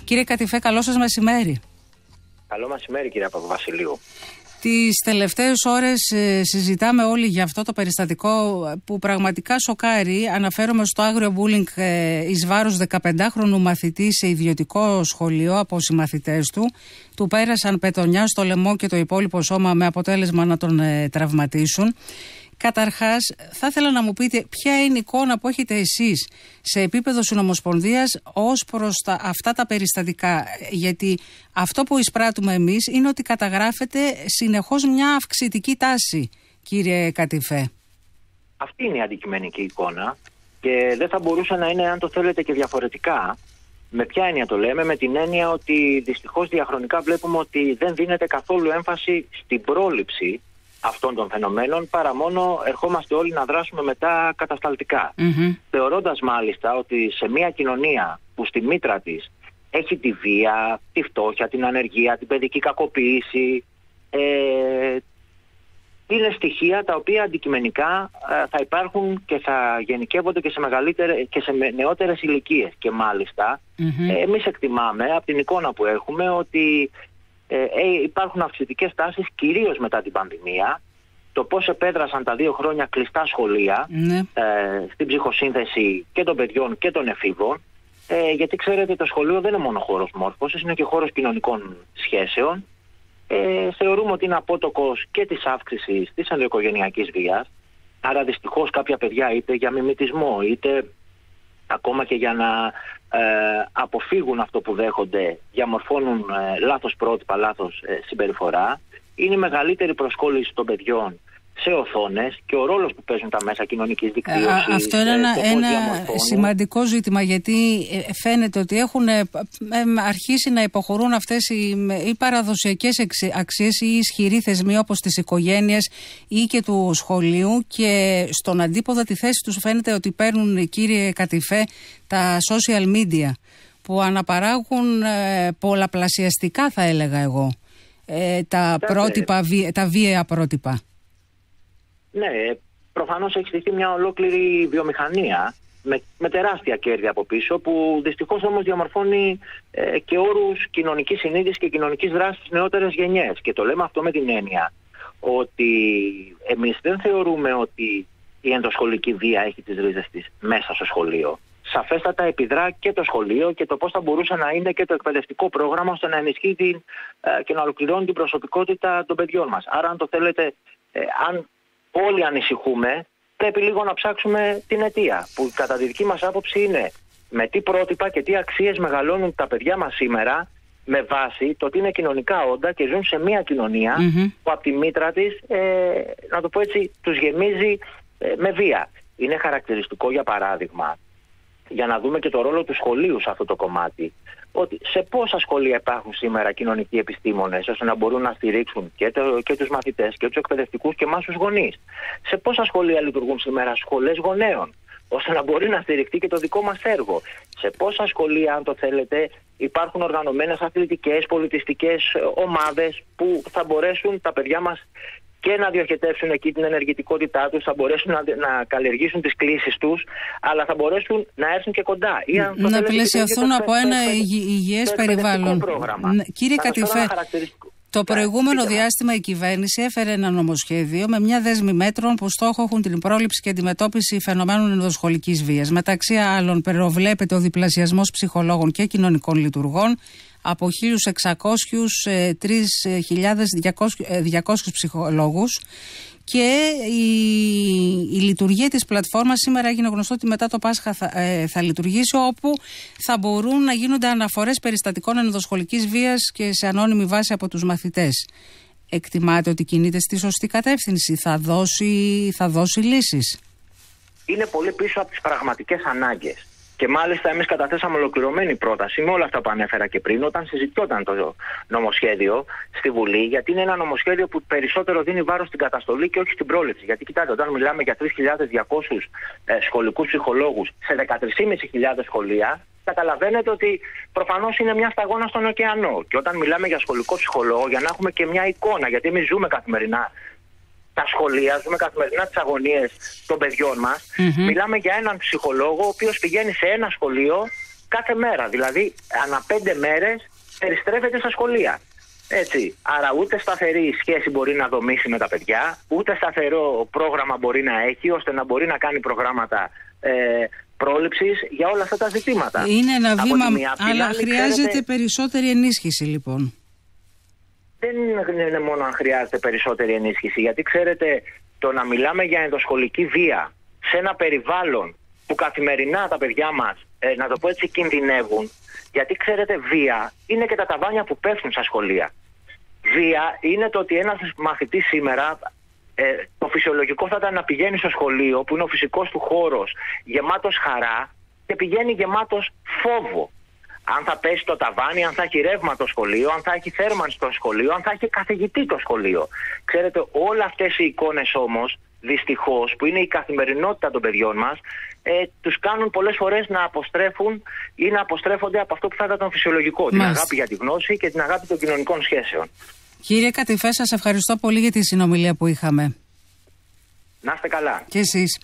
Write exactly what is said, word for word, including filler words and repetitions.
Κύριε Κατιφέ, καλό σας μεσημέρι. Καλό μεσημέρι, κύριε Παπαβασιλείου. Τις τελευταίες ώρες ε, συζητάμε όλοι για αυτό το περιστατικό που πραγματικά σοκάρει. Αναφέρομαι στο άγριο μπούλινγκ ε, εις βάρος δεκαπεντάχρονου μαθητή σε ιδιωτικό σχολείο από συμμαθητές του. Του πέρασαν πετονιά στο λαιμό και το υπόλοιπο σώμα με αποτέλεσμα να τον ε, τραυματίσουν. Καταρχάς, θα ήθελα να μου πείτε ποια είναι η εικόνα που έχετε εσείς σε επίπεδο συνομοσπονδίας ως προς τα, αυτά τα περιστατικά. Γιατί αυτό που εισπράττουμε εμείς είναι ότι καταγράφεται συνεχώς μια αυξητική τάση, κύριε Κατιφέ. Αυτή είναι η αντικειμενική εικόνα και δεν θα μπορούσε να είναι, αν το θέλετε, και διαφορετικά. Με ποια έννοια το λέμε? Με την έννοια ότι δυστυχώς διαχρονικά βλέπουμε ότι δεν δίνεται καθόλου έμφαση στην πρόληψη αυτών των φαινομένων, παρά μόνο ερχόμαστε όλοι να δράσουμε μετά κατασταλτικά. Mm-hmm. Θεωρώντας μάλιστα ότι σε μια κοινωνία που στη μήτρα της έχει τη βία, τη φτώχεια, την ανεργία, την παιδική κακοποίηση, ε, είναι στοιχεία τα οποία αντικειμενικά ε, θα υπάρχουν και θα γενικεύονται και σε, και σε νεότερες ηλικίες. Και μάλιστα mm-hmm. ε, εμείς εκτιμάμε από την εικόνα που έχουμε ότι Ε, ε, υπάρχουν αυξητικές τάσεις κυρίως μετά την πανδημία. Το πώς επέδρασαν τα δύο χρόνια κλειστά σχολεία ναι. ε, στην ψυχοσύνθεση και των παιδιών και των εφήβων, ε, γιατί ξέρετε, το σχολείο δεν είναι μόνο χώρος μόρφωσης, είναι και χώρος κοινωνικών σχέσεων. Ε, θεωρούμε ότι είναι απότοκος και της αύξησης της ενδοοικογενειακής βίας. Άρα δυστυχώς κάποια παιδιά, είτε για μιμητισμό είτε ακόμα και για να ε, αποφύγουν αυτό που δέχονται, διαμορφώνουν ε, λάθος πρότυπα, λάθος ε, συμπεριφορά. Είναι η μεγαλύτερη προσκόλληση των παιδιών σε οθόνες και ο ρόλος που παίζουν τα μέσα κοινωνικής δικτύωσης. Ε, αυτό είναι ένα, ένα σημαντικό ζήτημα, γιατί φαίνεται ότι έχουν ε, αρχίσει να υποχωρούν αυτές οι, οι παραδοσιακές αξίες ή οι ισχυροί θεσμοί όπως της οικογένειας ή και του σχολείου, και στον αντίποδα τη θέση τους φαίνεται ότι παίρνουν, κύριε Κατιφέ, τα social media που αναπαράγουν ε, πολλαπλασιαστικά, θα έλεγα εγώ, ε, τα, πρότυπα, τα βίαια πρότυπα. Ναι, προφανώς έχει στηθεί μια ολόκληρη βιομηχανία με, με τεράστια κέρδη από πίσω, που δυστυχώς όμως διαμορφώνει ε, και όρους κοινωνικής συνείδησης και κοινωνικής δράσης στις νεότερες γενιές. Και το λέμε αυτό με την έννοια ότι εμείς δεν θεωρούμε ότι η ενδοσχολική βία έχει τις ρίζες της μέσα στο σχολείο. Σαφέστατα επιδρά και το σχολείο και το πώς θα μπορούσε να είναι και το εκπαιδευτικό πρόγραμμα ώστε να ενισχύει την, ε, και να ολοκληρώνει την προσωπικότητα των παιδιών μας. Άρα, αν το θέλετε, ε, αν όλοι ανησυχούμε, πρέπει λίγο να ψάξουμε την αιτία, που κατά τη δική μας άποψη είναι με τι πρότυπα και τι αξίες μεγαλώνουν τα παιδιά μας σήμερα, με βάση το ότι είναι κοινωνικά όντα και ζουν σε μια κοινωνία mm-hmm. που από τη μήτρα της, ε, να το πω έτσι, τους γεμίζει ε, με βία. Είναι χαρακτηριστικό, για παράδειγμα, για να δούμε και το ρόλο του σχολείου σε αυτό το κομμάτι, ότι σε πόσα σχολεία υπάρχουν σήμερα κοινωνικοί επιστήμονες ώστε να μπορούν να στηρίξουν και, το, και τους μαθητές και τους εκπαιδευτικούς και εμάς τους γονείς. Σε πόσα σχολεία λειτουργούν σήμερα σχολές γονέων ώστε να μπορεί να στηριχτεί και το δικό μας έργο. Σε πόσα σχολεία, αν το θέλετε, υπάρχουν οργανωμένες αθλητικές, πολιτιστικές ομάδες που θα μπορέσουν τα παιδιά μας και να διοχετεύσουν εκεί την ενεργητικότητά τους, θα μπορέσουν να, να καλλιεργήσουν τις κλίσεις τους, αλλά θα μπορέσουν να έρθουν και κοντά. Ή, αν να πλαισιωθούν από ένα υγιές περιβάλλον. Κύριε Κατιφέ, το προηγούμενο διάστημα η κυβέρνηση έφερε ένα νομοσχέδιο με μια δέσμη μέτρων που στόχο έχουν την πρόληψη και αντιμετώπιση φαινομένων ενδοσχολικής βίας. Μεταξύ άλλων, προβλέπεται ο διπλασιασμός ψυχολόγων και κοινωνικών λειτουργών από χίλια εξακόσιους σε τρεις χιλιάδες διακόσιους ψυχολόγους, και η, η λειτουργία της πλατφόρμας σήμερα έγινε γνωστό ότι μετά το Πάσχα θα, ε, θα λειτουργήσει, όπου θα μπορούν να γίνονται αναφορές περιστατικών ενδοσχολικής βίας και σε ανώνυμη βάση από τους μαθητές. Εκτιμάτε ότι κινείται στη σωστή κατεύθυνση? Θα δώσει, θα δώσει λύσεις? Είναι πολύ πίσω από τις πραγματικές ανάγκες. Και μάλιστα εμείς καταθέσαμε ολοκληρωμένη πρόταση με όλα αυτά που ανέφερα και πριν, όταν συζητιόταν το νομοσχέδιο στη Βουλή, γιατί είναι ένα νομοσχέδιο που περισσότερο δίνει βάρος στην καταστολή και όχι στην πρόληψη. Γιατί κοιτάξτε, όταν μιλάμε για τρεις χιλιάδες διακόσιους ε, σχολικούς ψυχολόγους σε δεκατρείς χιλιάδες πεντακόσια σχολεία, καταλαβαίνετε ότι προφανώς είναι μια σταγόνα στον ωκεανό. Και όταν μιλάμε για σχολικό ψυχολόγο, για να έχουμε και μια εικόνα, γιατί εμείς ζούμε καθημερινά τα σχολεία, ζούμε καθημερινά τις αγωνίες των παιδιών μας. Mm-hmm. Μιλάμε για έναν ψυχολόγο ο οποίος πηγαίνει σε ένα σχολείο κάθε μέρα. Δηλαδή, ανά πέντε μέρες περιστρέφεται στα σχολεία. Έτσι. Άρα, ούτε σταθερή σχέση μπορεί να δομήσει με τα παιδιά, ούτε σταθερό πρόγραμμα μπορεί να έχει, ώστε να μπορεί να κάνει προγράμματα ε, πρόληψης για όλα αυτά τα ζητήματα. Είναι ένα βήμα, αλλά χρειάζεται ξέρετε, περισσότερη ενίσχυση, λοιπόν. Δεν είναι μόνο αν χρειάζεται περισσότερη ενίσχυση, γιατί ξέρετε, το να μιλάμε για ενδοσχολική βία σε ένα περιβάλλον που καθημερινά τα παιδιά μας, ε, να το πω έτσι, κινδυνεύουν, γιατί ξέρετε, βία είναι και τα ταβάνια που πέφτουν στα σχολεία. Βία είναι το ότι ένας μαθητής σήμερα, ε, το φυσιολογικό θα ήταν να πηγαίνει στο σχολείο, που είναι ο φυσικός του χώρος, γεμάτος χαρά, και πηγαίνει γεμάτος φόβο. Αν θα πέσει το ταβάνι, αν θα έχει ρεύμα το σχολείο, αν θα έχει θέρμανση στο σχολείο, αν θα έχει καθηγητή το σχολείο. Ξέρετε, όλα αυτές οι εικόνες όμως, δυστυχώς, που είναι η καθημερινότητα των παιδιών μας, ε, τους κάνουν πολλές φορές να αποστρέφουν ή να αποστρέφονται από αυτό που θα ήταν το φυσιολογικό. Μάλιστα. Την αγάπη για τη γνώση και την αγάπη των κοινωνικών σχέσεων. Κύριε Κατιφέ, σας ευχαριστώ πολύ για τη συνομιλία που είχαμε. Να είστε καλά. Και εσείς.